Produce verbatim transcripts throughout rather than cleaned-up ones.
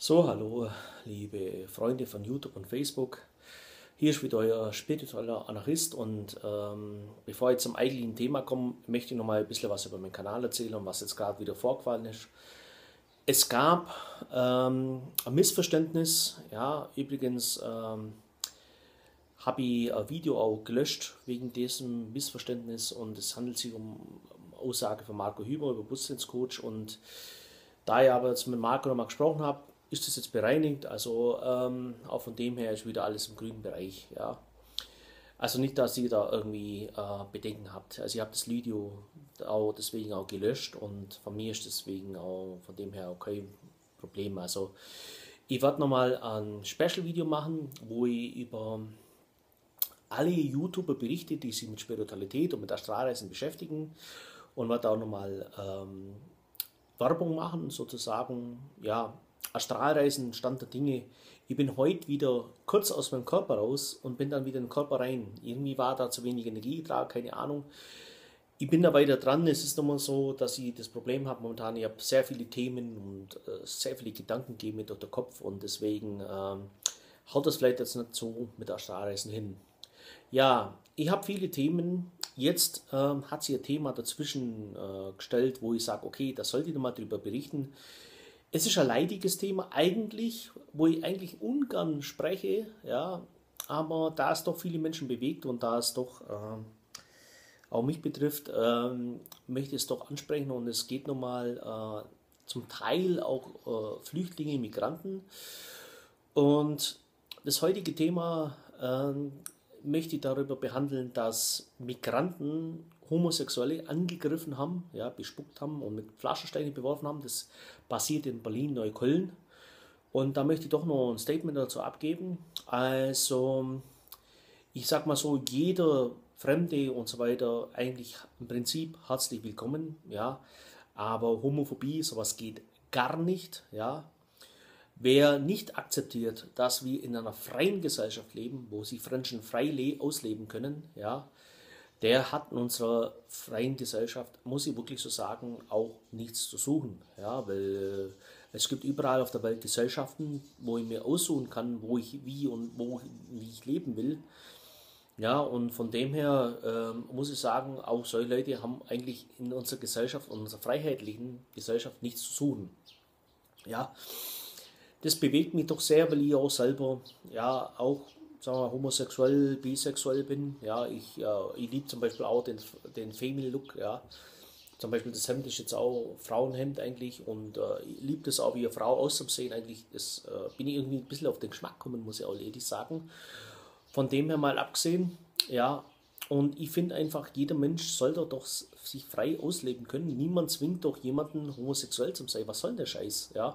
So, hallo, liebe Freunde von YouTube und Facebook. Hier ist wieder euer spiritueller Anarchist und ähm, bevor ich zum eigentlichen Thema komme, möchte ich noch mal ein bisschen was über meinen Kanal erzählen und was jetzt gerade wieder vorgefallen ist. Es gab ähm, ein Missverständnis, ja, übrigens ähm, habe ich ein Video auch gelöscht wegen diesem Missverständnis und es handelt sich um Aussage von Marco Hüber über Bewusstseinscoach und da ich aber jetzt mit Marco nochmal gesprochen habe, ist das jetzt bereinigt, also ähm, auch von dem her ist wieder alles im grünen Bereich, ja. Also nicht, dass ihr da irgendwie äh, Bedenken habt. Also ich habe das Video auch deswegen auch gelöscht und von mir ist deswegen auch von dem her auch kein Problem. Also ich werde nochmal ein Special-Video machen, wo ich über alle YouTuber berichte, die sich mit Spiritualität und mit Astralreisen beschäftigen und werde auch nochmal ähm, Werbung machen, sozusagen, ja, Astralreisen, Stand der Dinge. Ich bin heute wieder kurz aus meinem Körper raus und bin dann wieder in den Körper rein. Irgendwie war da zu wenig Energie dran, keine Ahnung. Ich bin da weiter dran. Es ist nochmal so, dass ich das Problem habe momentan. Ich habe sehr viele Themen und äh, sehr viele Gedanken gehen mir durch den Kopf und deswegen ähm, haut das vielleicht jetzt nicht so mit Astralreisen hin. Ja, ich habe viele Themen. Jetzt ähm, hat sich ein Thema dazwischen äh, gestellt, wo ich sage, okay, da sollte ich nochmal drüber berichten. Es ist ein leidiges Thema eigentlich, wo ich eigentlich ungern spreche, ja, aber da es doch viele Menschen bewegt und da es doch ähm, auch mich betrifft, ähm, möchte ich es doch ansprechen und es geht nochmal äh, zum Teil auch äh, Flüchtlinge, Migranten und das heutige Thema ähm, möchte ich darüber behandeln, dass Migranten Homosexuelle angegriffen haben, ja, bespuckt haben und mit Flaschensteinen beworfen haben. Das passiert in Berlin-Neukölln. Und da möchte ich doch noch ein Statement dazu abgeben. Also, ich sag mal so, jeder Fremde und so weiter, eigentlich im Prinzip herzlich willkommen, ja. Aber Homophobie, sowas geht gar nicht, ja. Wer nicht akzeptiert, dass wir in einer freien Gesellschaft leben, wo sich Menschen frei ausleben können, ja, der hat in unserer freien Gesellschaft, muss ich wirklich so sagen, auch nichts zu suchen. Ja, weil äh, es gibt überall auf der Welt Gesellschaften, wo ich mir aussuchen kann, wo ich wie und wo wie ich leben will. Ja, und von dem her ähm, muss ich sagen, auch solche Leute haben eigentlich in unserer Gesellschaft, in unserer freiheitlichen Gesellschaft nichts zu suchen. Ja, das bewegt mich doch sehr, weil ich auch selber, ja, auch, sagen wir mal, homosexuell, bisexuell bin. Ja, ich, äh, ich liebe zum Beispiel auch den, den Female Look, ja. Zum Beispiel das Hemd ist jetzt auch Frauenhemd eigentlich und äh, ich liebe das auch, wie eine Frau auszusehen eigentlich. Das äh, bin ich irgendwie ein bisschen auf den Geschmack gekommen, muss ich auch ehrlich sagen. Von dem her mal abgesehen, ja. Und ich finde einfach, jeder Mensch sollte doch sich frei ausleben können. Niemand zwingt doch jemanden homosexuell zu sein. Was soll der Scheiß, ja?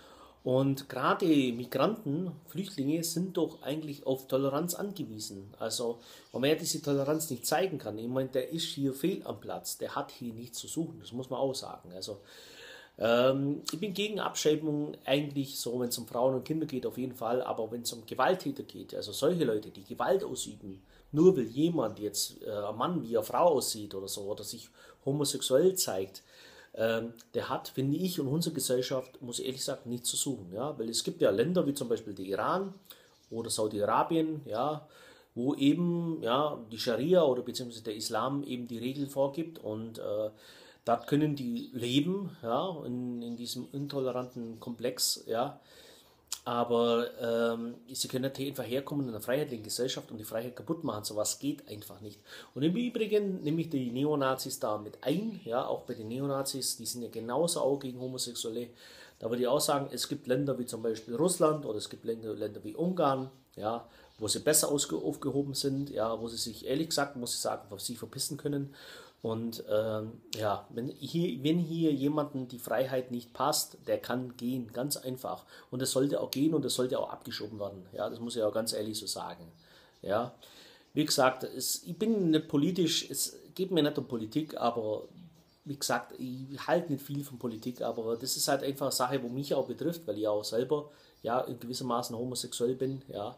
Und gerade Migranten, Flüchtlinge sind doch eigentlich auf Toleranz angewiesen. Also, wenn man diese Toleranz nicht zeigen kann, ich meine, der ist hier fehl am Platz, der hat hier nichts zu suchen, das muss man auch sagen. Also, ähm, ich bin gegen Abschiebung eigentlich so, wenn es um Frauen und Kinder geht, auf jeden Fall, aber wenn es um Gewalttäter geht, also solche Leute, die Gewalt ausüben, nur weil jemand jetzt, äh, ein Mann wie eine Frau aussieht oder so, oder sich homosexuell zeigt, ähm, der hat, finde ich, und unsere Gesellschaft, muss ich ehrlich sagen, nichts zu suchen. Ja? Weil es gibt ja Länder wie zum Beispiel der Iran oder Saudi-Arabien, ja, wo eben ja, die Scharia oder beziehungsweise der Islam eben die Regeln vorgibt und äh, dort können die leben, ja, in, in diesem intoleranten Komplex, ja, aber ähm, sie können nicht einfach herkommen in einer freiheitlichen Gesellschaft und die Freiheit kaputt machen. Sowas geht einfach nicht. Und im Übrigen nehme ich die Neonazis da mit ein. Ja, auch bei den Neonazis, die sind ja genauso auch gegen Homosexuelle. Da würde ich auch sagen, es gibt Länder wie zum Beispiel Russland oder es gibt Länder, Länder wie Ungarn, ja, wo sie besser aufgehoben sind, ja, wo sie sich, ehrlich gesagt, muss ich sagen, auf sie verpissen können. Und ähm, ja, wenn hier, wenn hier jemandem die Freiheit nicht passt, der kann gehen, ganz einfach. Und das sollte auch gehen und das sollte auch abgeschoben werden. Ja, das muss ich auch ganz ehrlich so sagen. Ja, wie gesagt, es, ich bin nicht politisch, es geht mir nicht um Politik, aber wie gesagt, ich halte nicht viel von Politik, aber das ist halt einfach eine Sache, wo mich auch betrifft, weil ich auch selber ja in gewissermaßen homosexuell bin, ja.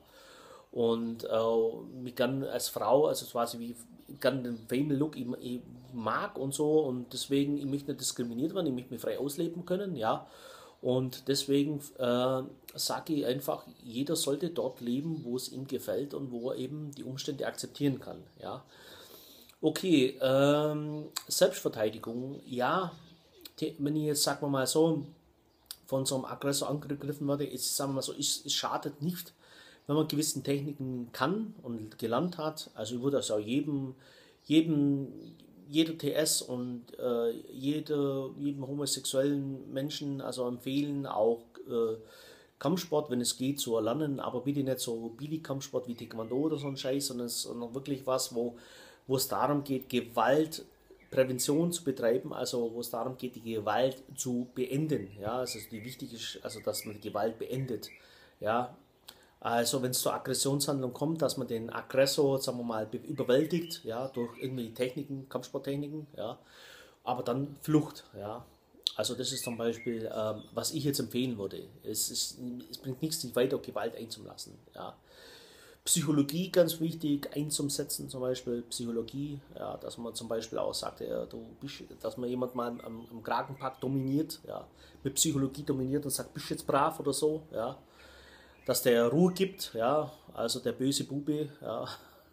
Und äh, mich kann als Frau, also quasi wie ich kann den Female Look ich, ich mag und so und deswegen, ich möchte nicht diskriminiert werden, ich möchte mich frei ausleben können, ja. Und deswegen äh, sage ich einfach, jeder sollte dort leben, wo es ihm gefällt und wo er eben die Umstände akzeptieren kann. Ja. Okay, ähm, Selbstverteidigung, ja, die, wenn ich jetzt, sagen wir mal so, von so einem Aggressor angegriffen werde, ist, sagen wir mal so, es, es schadet nicht, wenn man gewissen Techniken kann und gelernt hat. Also ich würde das auch jedem, jedem, jeder T S und äh, jede, jedem homosexuellen Menschen also empfehlen, auch äh, Kampfsport, wenn es geht, zu erlernen, aber bitte nicht so Billig-Kampfsport wie Taekwondo oder so ein Scheiß, sondern, sondern wirklich was, wo, wo es darum geht, Gewaltprävention zu betreiben, also wo es darum geht, die Gewalt zu beenden. Ja, also die wichtig ist, also dass man die Gewalt beendet. Ja, also wenn es zur Aggressionshandlung kommt, dass man den Aggressor, sagen wir mal, überwältigt, ja, durch irgendwelche Techniken, Kampfsporttechniken, ja, aber dann Flucht, ja. Also das ist zum Beispiel, ähm, was ich jetzt empfehlen würde. Es, ist, es bringt nichts, sich weiter Gewalt einzulassen, ja. Psychologie ganz wichtig, einzusetzen zum Beispiel, Psychologie, ja, dass man zum Beispiel auch sagt, ja, du bist, dass man jemand mal am, am Kragen packt, dominiert, ja, mit Psychologie dominiert und sagt, bist du jetzt brav oder so, ja, dass der Ruhe gibt, ja, also der böse Bube, ja,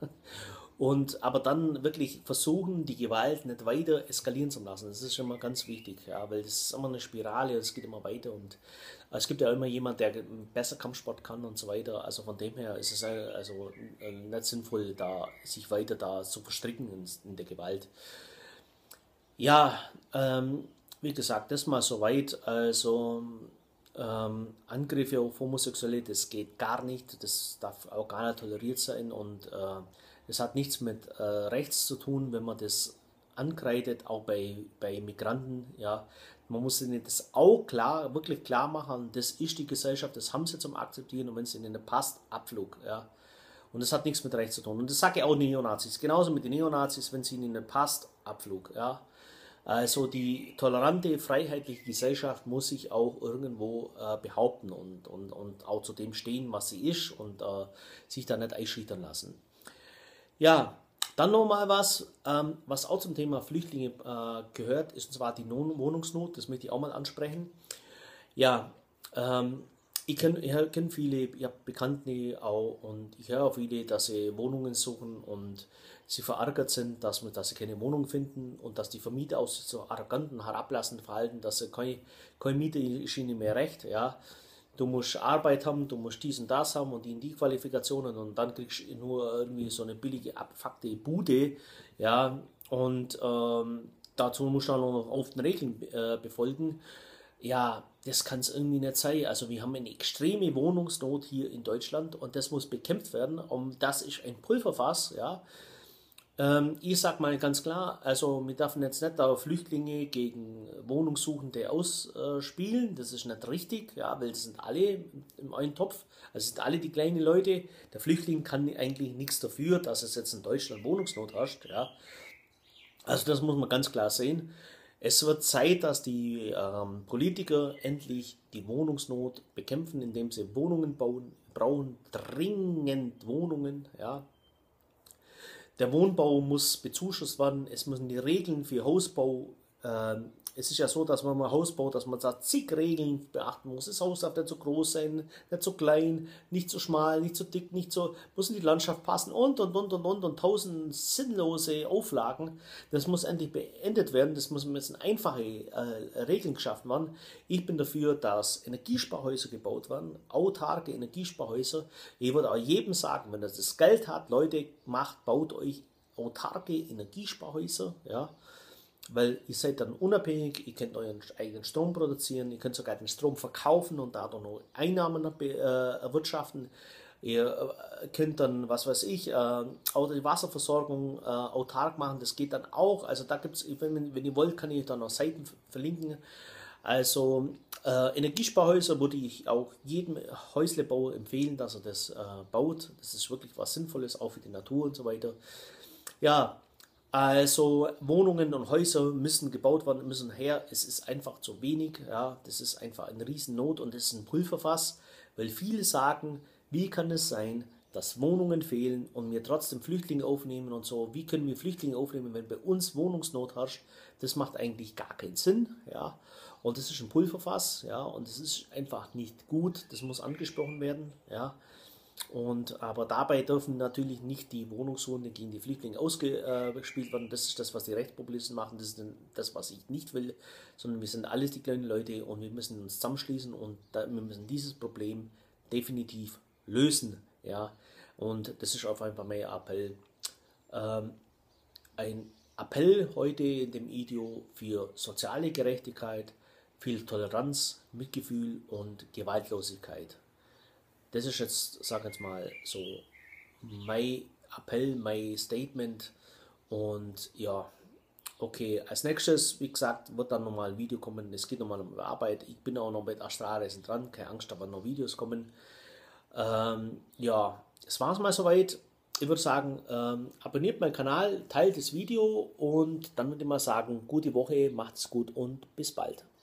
und aber dann wirklich versuchen, die Gewalt nicht weiter eskalieren zu lassen. Das ist schon mal ganz wichtig, ja, weil das ist immer eine Spirale, es geht immer weiter und es gibt ja immer jemand, der besser Kampfsport kann und so weiter. Also von dem her ist es also nicht sinnvoll, da sich weiter da zu verstricken in, in der Gewalt. Ja, ähm, wie gesagt, das mal soweit. Also ähm, Angriffe auf Homosexuelle, das geht gar nicht, das darf auch gar nicht toleriert sein und äh, das hat nichts mit äh, rechts zu tun, wenn man das ankreidet, auch bei, bei Migranten, ja. Man muss ihnen das auch klar, wirklich klar machen, das ist die Gesellschaft, das haben sie zum Akzeptieren und wenn es ihnen nicht passt, Abflug, ja. Und das hat nichts mit rechts zu tun. Und das sage ich auch Neonazis, genauso mit den Neonazis, wenn es ihnen nicht passt, Abflug, ja. Also die tolerante, freiheitliche Gesellschaft muss sich auch irgendwo äh, behaupten und, und, und auch zu dem stehen, was sie ist und äh, sich da nicht einschüchtern lassen. Ja, dann nochmal was, ähm, was auch zum Thema Flüchtlinge äh, gehört, ist und zwar die non Wohnungsnot, das möchte ich auch mal ansprechen. Ja, ähm, ich kenne ich kenn viele, ich habe Bekannte auch und ich höre auch viele, dass sie Wohnungen suchen und sie verärgert sind, dass, man, dass sie keine Wohnung finden und dass die Vermieter auch sich so arrogant und herablassend verhalten, dass sie keine, keine Miete ist ihnen mehr recht, ja. Du musst Arbeit haben, du musst dies und das haben und die und die Qualifikationen und dann kriegst du nur irgendwie so eine billige, abgefuckte Bude, ja, und ähm, dazu musst du auch noch auf den Regeln äh, befolgen. Ja, das kann es irgendwie nicht sein. Also wir haben eine extreme Wohnungsnot hier in Deutschland und das muss bekämpft werden. Und das ist ein Pulverfass, ja. Ähm, ich sag mal ganz klar, also wir dürfen jetzt nicht da Flüchtlinge gegen Wohnungssuchende ausspielen, das ist nicht richtig, ja, weil das sind alle im einen Topf, also sind alle die kleinen Leute. Der Flüchtling kann eigentlich nichts dafür, dass es jetzt in Deutschland Wohnungsnot herrscht, ja. Also das muss man ganz klar sehen. Es wird Zeit, dass die ähm, Politiker endlich die Wohnungsnot bekämpfen, indem sie Wohnungen bauen, brauchen dringend Wohnungen, ja. Der Wohnbau muss bezuschusst werden, es müssen die Regeln für Hausbau, äh, es ist ja so, dass man mal Haus baut, dass man da zig Regeln beachten muss. Das Haus darf nicht so groß sein, nicht so klein, nicht so schmal, nicht so dick, nicht so, muss in die Landschaft passen und und und und und und tausend sinnlose Auflagen. Das muss endlich beendet werden, das müssen jetzt einfache äh, Regeln geschaffen werden. Ich bin dafür, dass Energiesparhäuser gebaut werden, autarke Energiesparhäuser. Ich würde auch jedem sagen, wenn er das Geld hat, Leute, macht, baut euch autarke Energiesparhäuser, ja. Weil ihr seid dann unabhängig, ihr könnt euren eigenen Strom produzieren, ihr könnt sogar den Strom verkaufen und dadurch noch Einnahmen äh, erwirtschaften. Ihr äh, könnt dann, was weiß ich, äh, auch die Wasserversorgung äh, autark machen, das geht dann auch. Also da gibt es, wenn, wenn ihr wollt, kann ich dann noch Seiten verlinken. Also äh, Energiesparhäuser würde ich auch jedem Häuslebauer empfehlen, dass er das äh, baut. Das ist wirklich was Sinnvolles, auch für die Natur und so weiter. Ja, also Wohnungen und Häuser müssen gebaut werden, müssen her. Es ist einfach zu wenig. Ja, das ist einfach eine Riesennot und das ist ein Pulverfass, weil viele sagen, wie kann es sein, dass Wohnungen fehlen und wir trotzdem Flüchtlinge aufnehmen und so. Wie können wir Flüchtlinge aufnehmen, wenn bei uns Wohnungsnot herrscht? Das macht eigentlich gar keinen Sinn, ja. Und das ist ein Pulverfass, ja, und das ist einfach nicht gut. Das muss angesprochen werden, ja. Und, aber dabei dürfen natürlich nicht die Wohnungswunde gegen die Flüchtlinge ausgespielt werden. Das ist das, was die Rechtspopulisten machen. Das ist das, was ich nicht will. Sondern wir sind alles die kleinen Leute und wir müssen uns zusammenschließen und da, wir müssen dieses Problem definitiv lösen. Ja? Und das ist auf einfach mein Appell. Ähm, ein Appell heute in dem Video für soziale Gerechtigkeit, viel Toleranz, Mitgefühl und Gewaltlosigkeit. Das ist jetzt, sag jetzt mal, so mein Appell, mein Statement. Und ja, okay, als nächstes, wie gesagt, wird dann nochmal ein Video kommen. Es geht nochmal um Arbeit. Ich bin auch noch mit Astralreisen dran. Keine Angst, aber noch Videos kommen. Ähm, ja, es war es mal soweit. Ich würde sagen, ähm, abonniert meinen Kanal, teilt das Video und dann würde ich mal sagen, gute Woche, macht's gut und bis bald.